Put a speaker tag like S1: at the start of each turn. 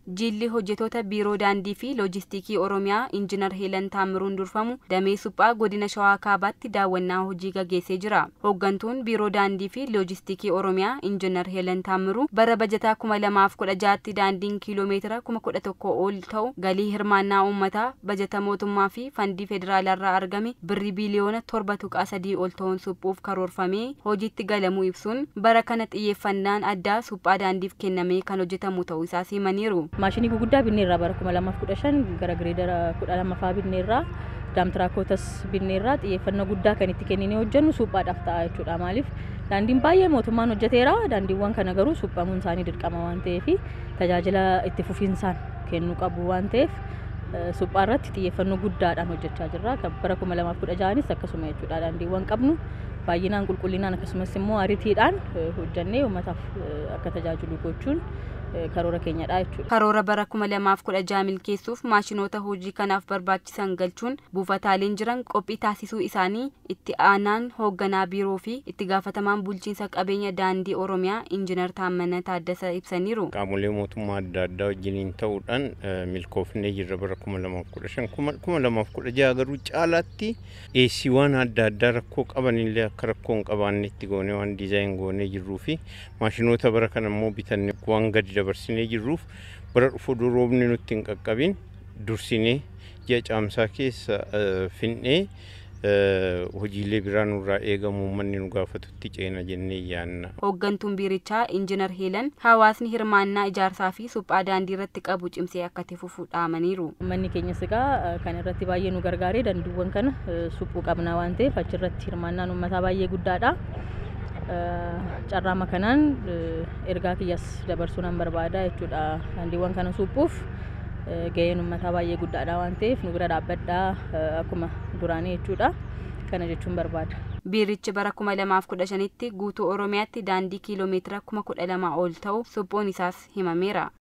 S1: Jilli hojjettoota biiroo daandii fi loojistiikii Oromiyaa Injiinar Heelan Taammiruun durfamu damee suphaa godina Shawaa Kaabaatti daawwannaa hojii gaggeessee jira. Hooggantuun biiroo daandii fi loojistiikii Oromiyaa Injiinar Heelan Taammiruu bara bajataa 2016tti daandiin kiiloomeetira 11,000 ol ta'u galii hirmaannaa uummataa bajata mootummaa fi fandii federaalaa argame birrii biiliyoona 7.3 ol ta'uun suphuuf karoorfamee hojiitti galamuu ibsuun bara kana xiyyeeffannaan addaa suphaa daandiif kennamee kan hojjetamu ta'uu isaa himaniiru.
S2: Maashinii guguddaa binneerraa bara 2015 gara gireedara 12ffaa binneerraa daamtiraakkootas binneerraa xiyyeeffannoo guddaa kan itti kenninee hojjennu suphaadhaaf ta'a jechuudha. Maaliif daandiin baay'ee mootummaan hojjeteera, daandiiwwan kana garuu suphamuun isaanii dirqama waan ta'eef tajaajila itti fufiinsaan kennuu qabu waan ta'eef suphaa irratti xiyyeeffannoo guddaadhaan hojjechaa jirra. Bara 2016nis akkasuma jechuudha. Daandiiwwan qabnu baay'inaan qulqullinaan akkasumas immoo ariitiidhaan hojjennee uummataaf akka tajaajilu gochuun karoora keenyadha jechuudha.
S1: Karoora bara 2016 milkeessuuf maashinoota hojii kanaaf barbaachisan galchuun buufataaleen jiran qophii taasisuu isaanii itti aanaan hoogganaa biiroo fi itti gaafatamaan bulchiinsa qabeenya daandii Oromiyaa Injiinar Taammanaa Taaddasa ibsaniiru.
S3: Qaamolee mootummaa adda addaa wajjiniin ta'uudhaan milkoofnee jirra bara 2015 2016 garuu caalaatti dhiyeessiiwwan adda addaa rakkoo qabanillee akka rakkoo hin qabaannetti goonee waan diizaayin goonee jirruu fi maashinoota bara kana immoo bitannee waan gadi dabarsinee jirruuf bara dhufu roobni nutti hin qaqqabin dursinee ji'a caamsaa keessa finnee hojiilee biraa nurraa eegamu uummanni nu gaafatutti ceena jennee yaanna.
S1: Hooggantuun biirichaa Injiinar Heelan hawaasni hirmaannaa ijaarsaa fi suphaa daandii irratti qabu cimsee akka itti fufu dhaamaniiru.
S2: Uummanni keenyas egaa kan irratti baay'ee nu gargaaree daandiiwwan kana suphuu qabna waan ta'eef achirratti hirmaannaan uummataa baay'ee guddaadha. Carraama kanaan ergaa kiyyas dabarsuu nan barbaada jechuudha. Daandiiwwan kana suphuuf gaheen uummataa baay'ee guddaadha waan ta'eef nu bira dhaabbadhaa akkuma duraanii jechuudha. Kana jechuun barbaada.
S1: Biirichi bara 2015tti guutuu Oromiyaatti daandii kiiloomeetira 12,000 ol ta'u suphuun isaas himameera.